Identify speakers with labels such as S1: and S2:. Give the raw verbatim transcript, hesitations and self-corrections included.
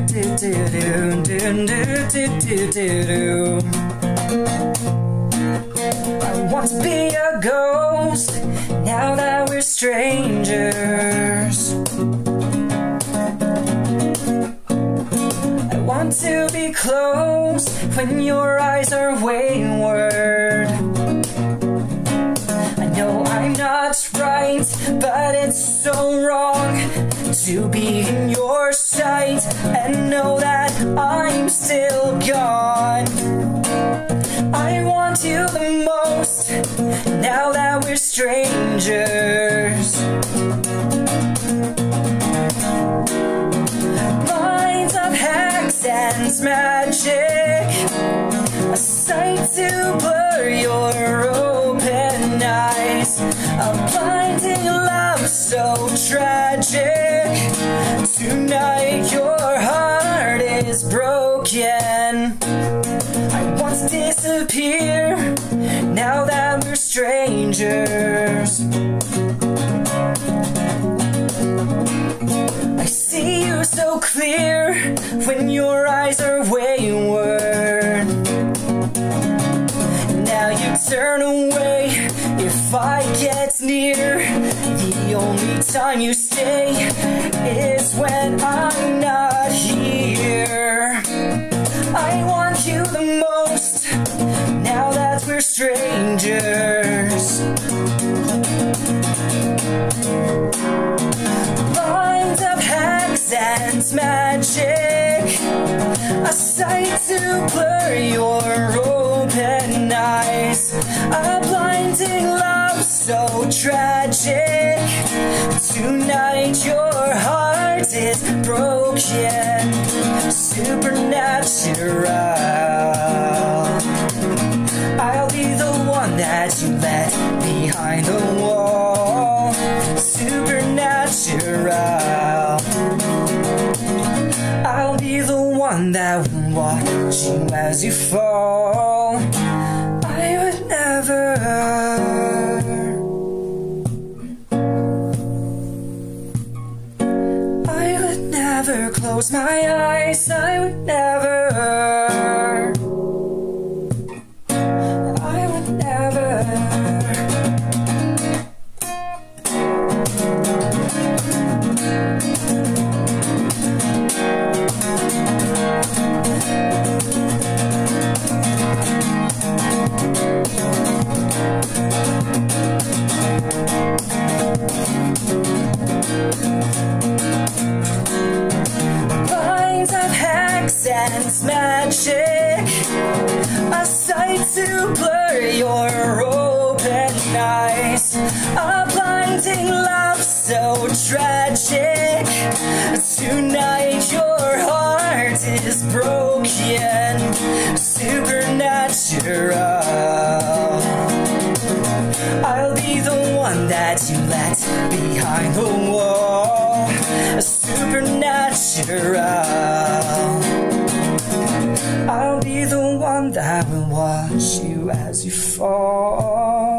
S1: do do do do do do do do. I want to be a ghost now that we're strangers. I want to be close when your eyes are wayward. I know I'm not right, but it's so wrong to be in your sight and know that I'm still gone. I want you the most now that we're strangers. Minds of hex and magic, a sight to blur your open eyes, a blinding love so tragic. Tonight your heart is broken. I want to disappear now that we're strangers. I see you so clear when your eyes are wayward. Now you turn away if I get near. The only time you stay is when I'm not here. I want you the most now that we're strangers. Lines of hex and magic, a sight to blur your open eyes, a blinding love so tragic. Tonight your heart is broken. Supernatural, I'll be the one that you let behind the wall. Supernatural, I'll be the one that will watch you as you fall. I would never, I would never close my eyes. I would never, I would never. Lines of hex and magic, a sight to blur your open eyes, a blinding love so tragic. Tonight your heart is broken. Supernatural, I'll be the one that you let behind the wall. Supernatural, I'll be the one that will watch you as you fall.